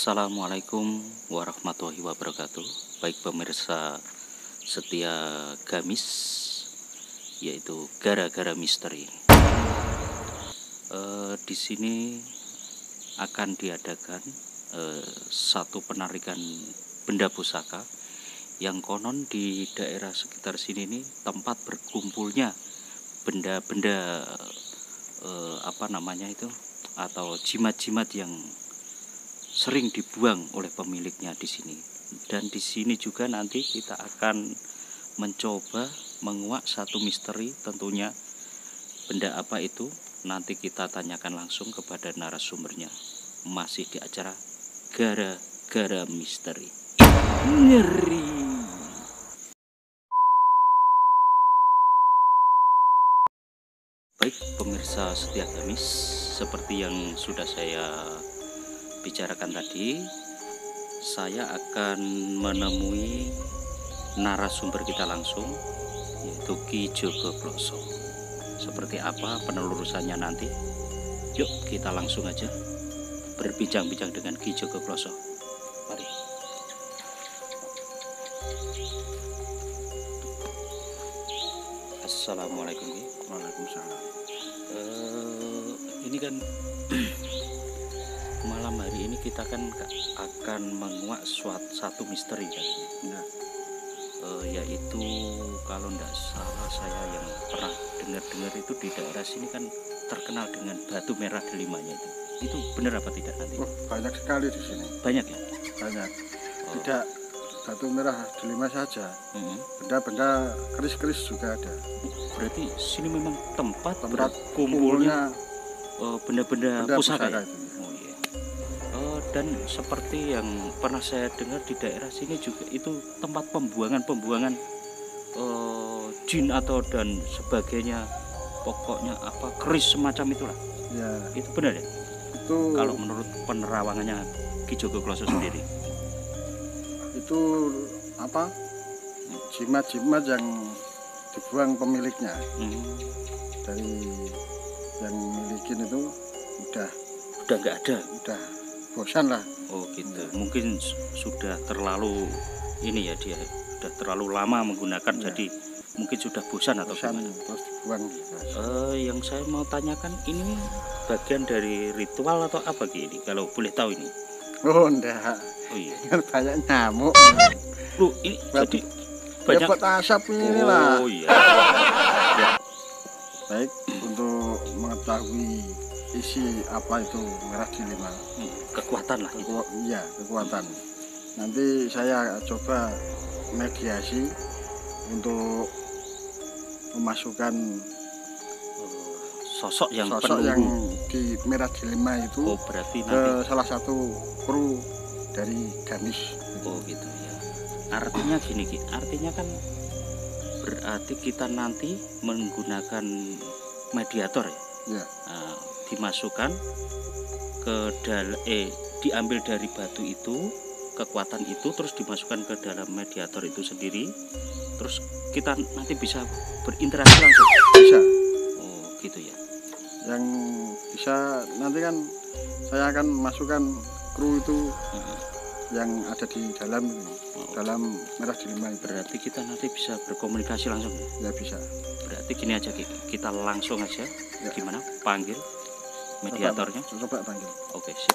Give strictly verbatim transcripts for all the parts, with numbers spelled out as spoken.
Assalamualaikum warahmatullahi wabarakatuh. Baik pemirsa setia Gamis, yaitu gara-gara misteri. E, di sini akan diadakan e, satu penarikan benda pusaka yang konon di daerah sekitar sini nih tempat berkumpulnya benda-benda e, apa namanya itu atau jimat-jimat yang sering dibuang oleh pemiliknya di sini. Dan di sini juga nanti kita akan mencoba menguak satu misteri, tentunya benda apa itu nanti kita tanyakan langsung kepada narasumbernya. Masih di acara gara-gara misteri. Ngeri. Baik pemirsa setia Gamis, seperti yang sudah saya bicarakan tadi, saya akan menemui narasumber kita langsung, yaitu Ki Jogoploso. Seperti apa penelurusannya nanti? Yuk kita langsung aja berbincang-bincang dengan Ki Jogoploso. Mari. Assalamualaikum Ki. Waalaikumsalam. Uh, ini kan malam hari ini kita kan akan menguak suatu satu misteri kan, ya. e, yaitu kalau tidak salah saya yang pernah dengar-dengar itu di daerah sini kan terkenal dengan batu merah delimanya itu. Itu benar apa tidak nanti? Oh, banyak sekali di sini. Banyak ya? Banyak. Oh. Tidak batu merah delima saja. Benda-benda mm-hmm. keris-keris juga ada. Berarti sini memang tempat, tempat kumpulnya benda-benda benda pusaka, pusaka ya? Itu. Dan seperti yang pernah saya dengar di daerah sini juga itu tempat pembuangan-pembuangan uh, jin atau dan sebagainya, pokoknya apa keris semacam itulah. Ya. Itu benar ya? Itu kalau menurut penerawangannya Ki Jogoploso sendiri. Itu apa? Jimat-jimat yang dibuang pemiliknya. Hmm. Dari yang milikin itu udah udah nggak ada. Udah bosan lah. Oh gitu. Mungkin sudah terlalu ini ya, dia sudah terlalu lama menggunakan, ya. Jadi mungkin sudah bosan atau bosan, gimana? Terus dibuang. Uh, yang saya mau tanyakan ini bagian dari ritual atau apa gini? Kalau boleh tahu ini? Oh enggak. Oh iya. Banyak nyamuk. Lu ini Batu, jadi banyak dapat asap ini oh, lah. Oh iya. Ya. Baik, untuk mengetahui isi apa itu merah delima, hmm, kekuatan lah. Keku iya, kekuatan. Nanti saya coba mediasi untuk memasukkan sosok yang sosok penunggu yang di merah delima itu. Oh, berarti ke nanti salah satu kru dari Ganis. Oh gitu ya. Artinya gini Ki, artinya kan berarti kita nanti menggunakan mediator ya. Ya. Nah, dimasukkan ke dalam eh diambil dari batu itu, kekuatan itu terus dimasukkan ke dalam mediator itu sendiri, terus kita nanti bisa berinteraksi langsung. Bisa. Oh gitu ya. Yang bisa nanti kan saya akan masukkan kru itu hmm. yang ada di dalam oh. dalam merah delima itu. Berarti kita nanti bisa berkomunikasi langsung ya? Ya bisa. Berarti gini aja Ki, kita langsung aja ya. Gimana panggil mediatornya? Coba, coba panggil. Oke sip.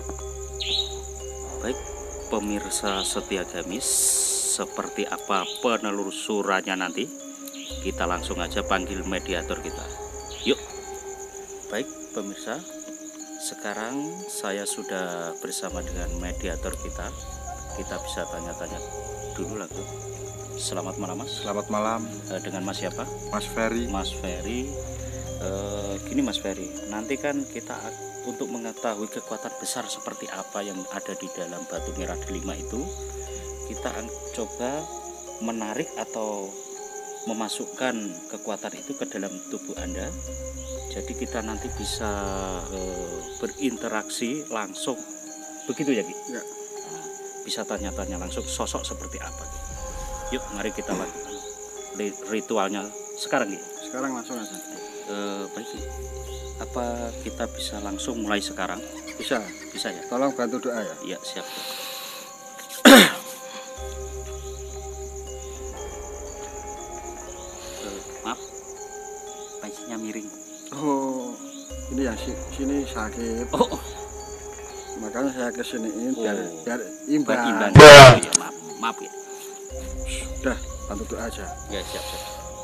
Baik pemirsa setia Gamis, seperti apa penelusurannya nanti, kita langsung aja panggil mediator kita. Yuk. Baik pemirsa, sekarang saya sudah bersama dengan mediator kita. Kita bisa tanya-tanya dulu langsung. Selamat malam Mas. Selamat malam. E, dengan Mas siapa? Mas Ferry. Mas Ferry. E, gini Mas Ferry, nanti kan kita untuk mengetahui kekuatan besar seperti apa yang ada di dalam batu merah delima itu, kita coba menarik atau memasukkan kekuatan itu ke dalam tubuh Anda. Jadi kita nanti bisa e, berinteraksi langsung. Begitu ya Ki? Ya. Nah, bisa tanya-tanya langsung sosok seperti apa Ki? Yuk mari kita lakukan ritualnya sekarang Ki. Sekarang langsung aja. Eh, baik, apa kita bisa langsung mulai sekarang? Bisa. Bisa ya? Tolong bantu doa ya. Iya, siap. eh, maaf, pancinya miring. Oh, ini ya si- sini sakit. Oh, oh. Makanya saya kesiniin biar Oh. biar imbang. Imbang. Oh, ya, maaf, maaf ya. Sudah, bantu doa aja. Ya, siap, siap.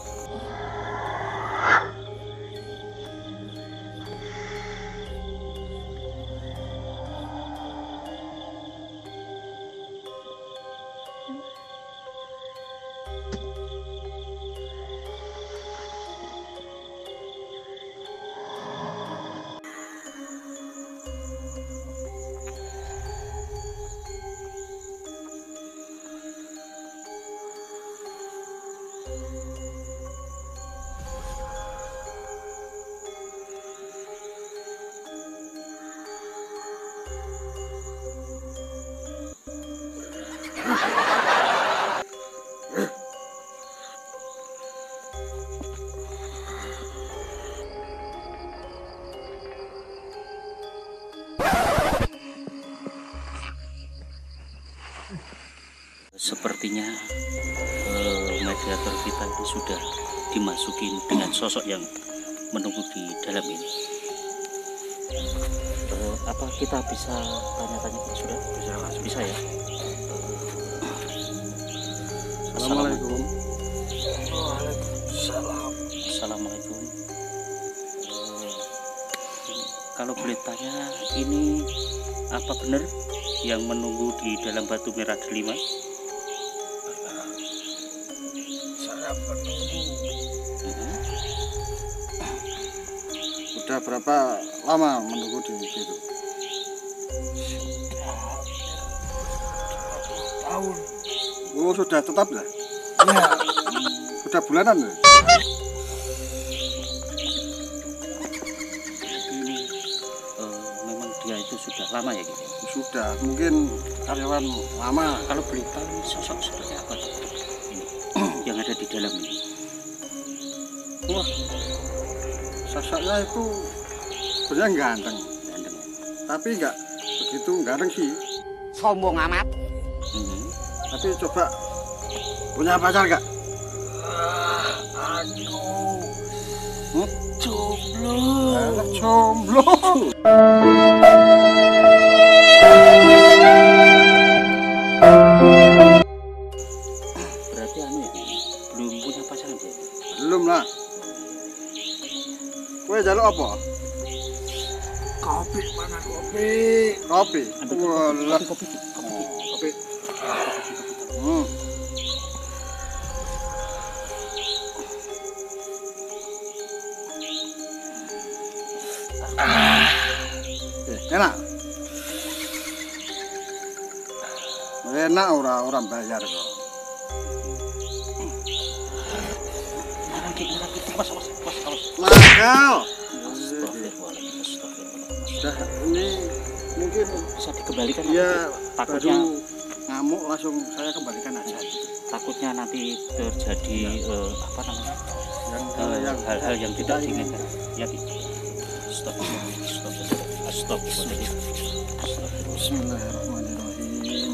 Sepertinya eh, mediator kita ini sudah dimasukin dengan sosok yang menunggu di dalam ini. Eh, apa kita bisa tanya-tanya Pak sudah? Bisa, Mas. Bisa ya. Assalamualaikum. Waalaikumsalam. Assalamualaikum. Eh, kalau boleh tanya, ini apa benar yang menunggu di dalam batu merah delima? Saya menunggu. Hmm. Sudah berapa lama menunggu di situ? Tahun. Oh, sudah tetap ya? Iya. Sudah bulanan ya? Ini eh, memang dia itu sudah lama ya gitu. Sudah, mungkin karyawan lama. Kalau boleh tahu sosok seperti apa tuh? Ini yang ada di dalam ini. Wah, sosoknya itu sebenarnya ganteng, Ganteng. tapi nggak begitu ganteng sih. Sombong amat. Hmm. Tapi coba punya pacar nggak? Aduh. Hmm? Jomblo. Anak jomblo. Berarti anu ya, belum punya pasangan dia. Belum lah. Kue jaluk apa? Kopi mana kopi? Kopi. Ambil Walah. kopi, kopi, kopi. Oh, kopi. Hmm. Eh, enak. Enak ora orang bayar kok. Nah, Ki, nah, Ki, mas, mas, mas, mas. Mahal. Astagfirullahaladzim, astagfirullahaladzim. Sudah ini mungkin Bisa dikembalikan dia nanti, takutnya baru ngamuk langsung saya kembalikan aja. takutnya nanti terjadi eh, apa namanya Yang eh, yang hal-hal yang tidak kita ingin. diinginkan ya Ki. Astagfirullahaladzim, astagfirullahaladzim, astagfirullahaladzim, astagfirullahaladzim. Bismillahirrahmanirrahim.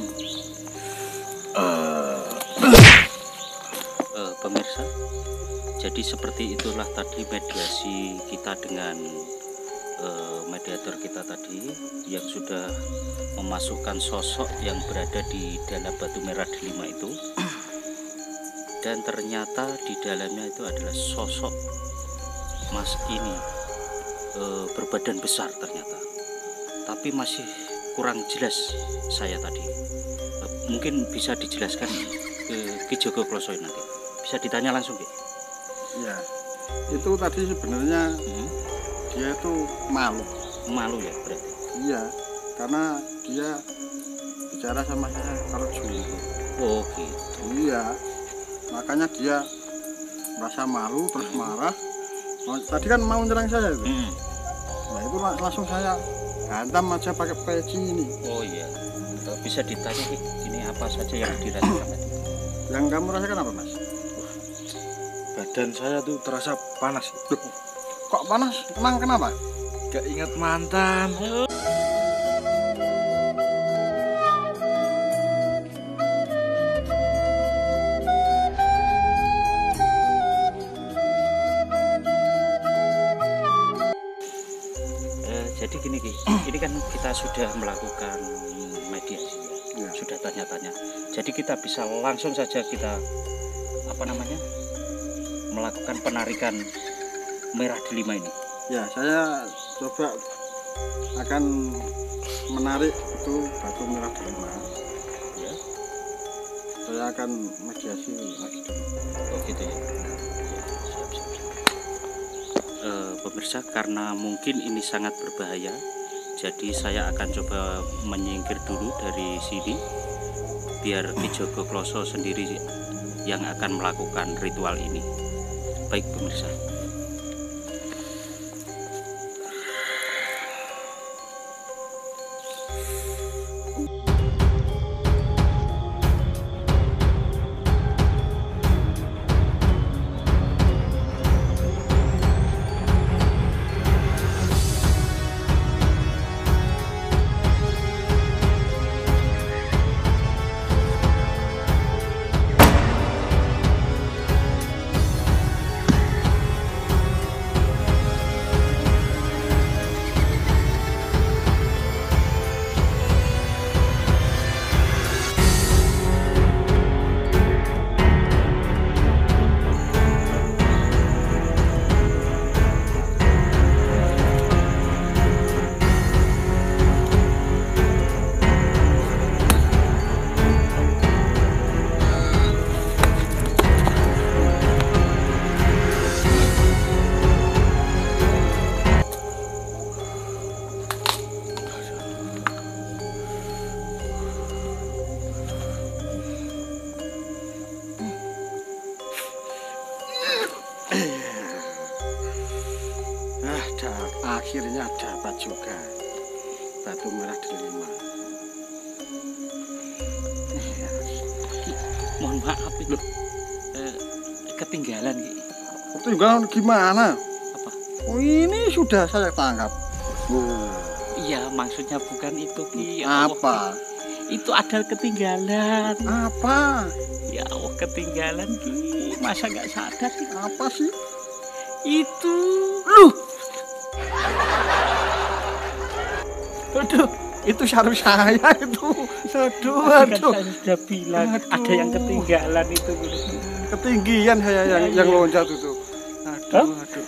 Eh, pemirsa, jadi seperti itulah tadi mediasi kita dengan eh, mediator kita tadi yang sudah memasukkan sosok yang berada di dalam batu merah delima itu. Dan ternyata di dalamnya itu adalah sosok mas ini eh, berbadan besar ternyata, tapi masih kurang jelas saya tadi. Eh, mungkin bisa dijelaskan ke Ki Joko Kloso nanti. Bisa ditanya langsung Ki. Ya, itu tadi sebenarnya Hmm? dia itu malu. Malu ya berarti. Iya, karena dia bicara sama saya kalau jomblo. Oh gitu. Iya, makanya dia merasa malu terus marah. Mau- Tadi kan mau nyerang saya itu. Hmm. Nah itu lang- langsung saya hantam aja pakai peci ini. Oh iya. Eh, Bisa ditanya Ki, ini apa saja yang dirasakan tadi? Yang kamu rasakan apa, Mas? Badan saya tuh terasa panas. Loh, Kok panas? Emang kenapa? Gak ingat mantan. Eh, jadi gini Ki, ini kan kita sudah melakukan mediasi ya, Ya. sudah tanya-tanya. Jadi kita bisa langsung saja kita apa namanya melakukan penarikan merah delima ini. Ya, saya coba akan menarik itu batu merah delima. Ya. Saya akan mediasi lagi dulu. Oh gitu ya. Ya, siap, siap, siap. Eh, pemirsa, karena mungkin ini sangat berbahaya, jadi saya akan coba menyingkir dulu dari sini, biar Ki Jogo Kloso sendiri yang akan melakukan ritual ini. Baik pemirsa. Ah, da- akhirnya dapat juga batu merah delima. Mohon maaf itu eh, ketinggalan Ki. Ketinggalan gimana? Apa? Oh, ini sudah saya tangkap. Oh, Iya, maksudnya bukan itu Ki. Ya Allah, apa? Ki. Itu ada ketinggalan. Apa? Ya Allah, ketinggalan Ki. Masa nggak sadar sih? Apa sih? Itu lu. Aduh, itu sarung saya itu. Aduh, Kan aduh. saya sudah bilang Aduh. ada yang ketinggalan itu. Ketinggian saya yang Ya, yang iya. loncat itu. Aduh, aduh.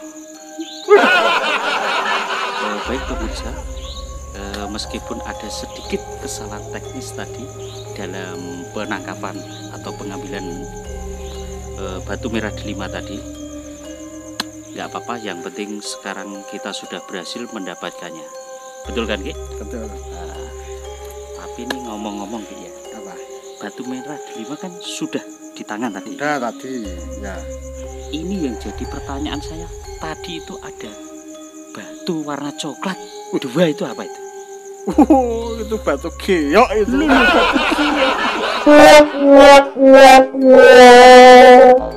Eh, baik pemirsa, eh, meskipun ada sedikit kesalahan teknis tadi dalam penangkapan atau pengambilan eh, batu merah delima tadi, nggak apa-apa. Yang penting sekarang kita sudah berhasil mendapatkannya. Betul kan Ki? Betul. Eh, tapi ini ngomong-ngomong Ki ya, Apa? batu merah delima kan sudah di tangan tadi. Udah tadi, ya. Ini yang jadi pertanyaan saya. Tadi itu ada batu warna coklat. Dua itu apa itu? Oh, itu batu giok itu. Ini batu giok.